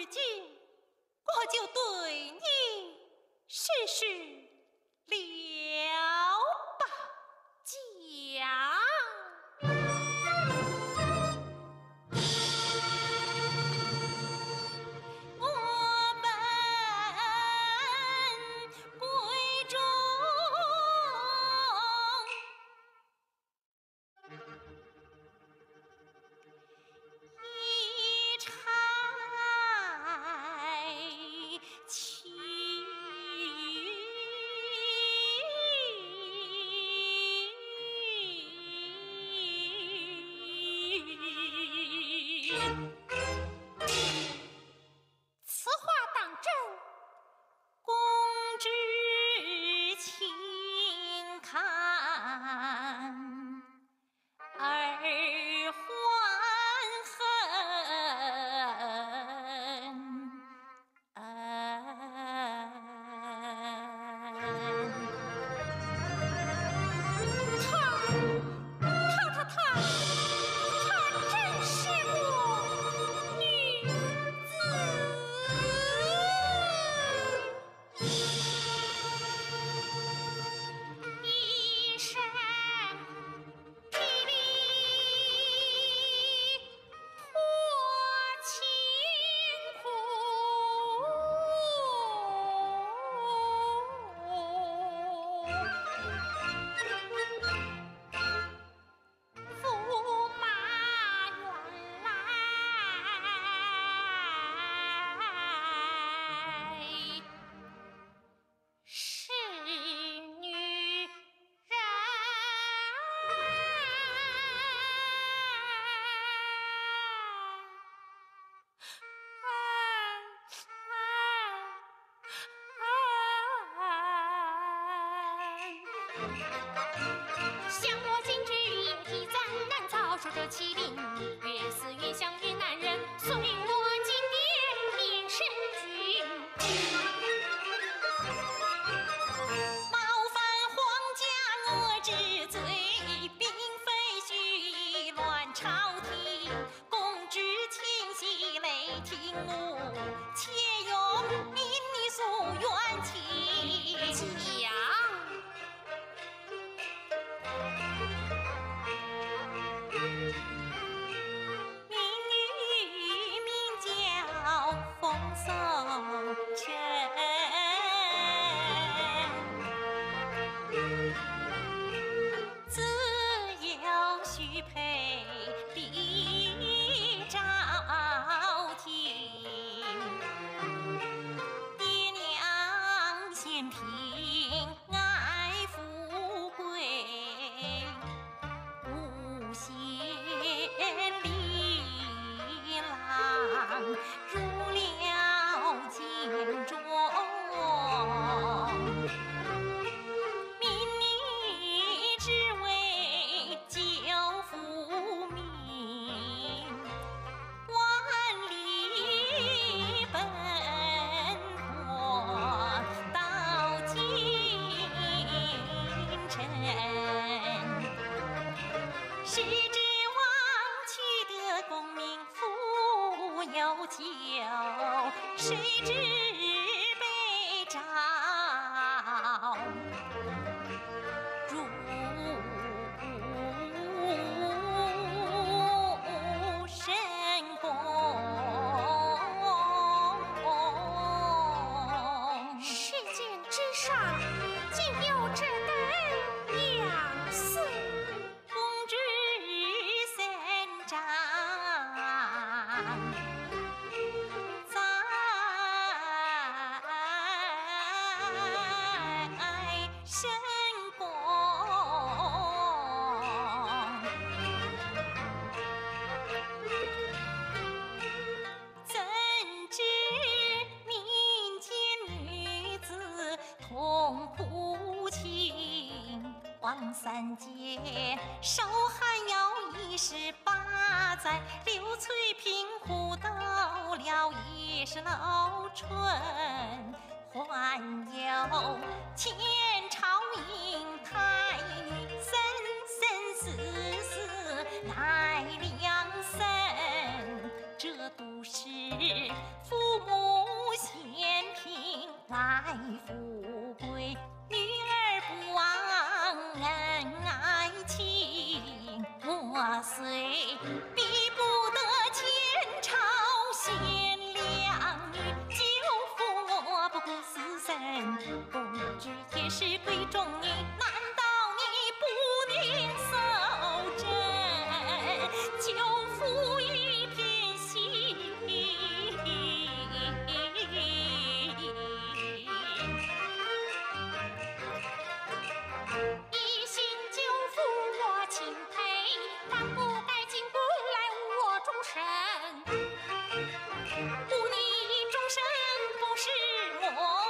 如今，我就对你实施了吧讲。谁知被召入深宫。 世间之上，竟有这等样式， 公之三丈。王三姐手还要28载，刘翠萍呼到了10老春，还有前朝英台女生生死死乃良生，这都是父富贵，女儿不忘恩爱情。我虽比不得前朝贤良女，就负我不顾私身。公主也是闺中女，难道你不念守贞，就负一片心？ 一心救父我钦佩，但不该进宫来误我终身。 误你终身不是我。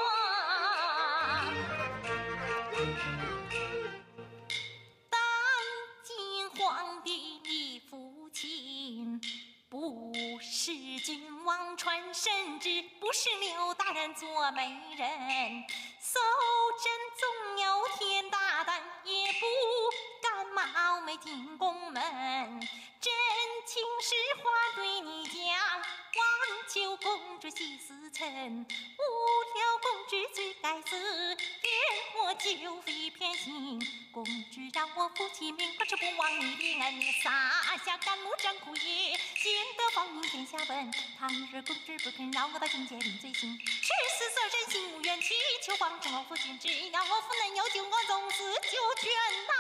当今皇帝你父亲，不是君王传圣旨，不是刘大人做媒人。守贞总有天大胆，也不敢冒昧进宫门。真情实话对你讲，望求公主息思忖。误了公主罪该死，连我就非偏心。公主让我负起命，可是不忘你的恩，你撒下甘露斩枯叶，显得放映天下闻。倘日公主不肯饶我到境界领罪行，誓死色身心无怨气，求皇上我父亲，只要我父能有救，我纵死就全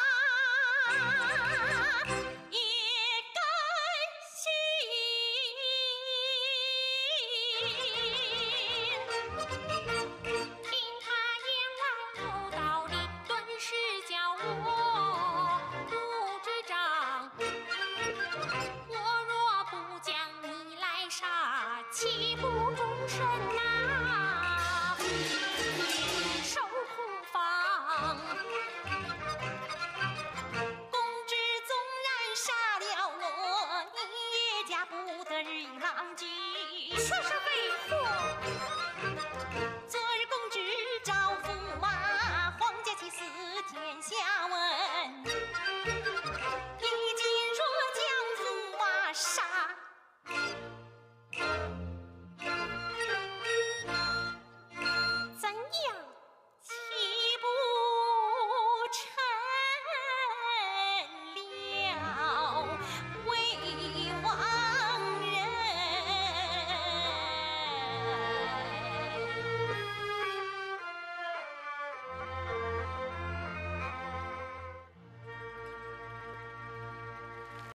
拿也甘心。 听他言来有道理，顿时叫我不知账。我若不将你来杀，岂不终身呐受苦方？ 公主纵然杀了我，你也嫁不得日益郎君。 此是为何？ 昨日公主招驸马，皇家祭祀天下闻。你今若将驸马杀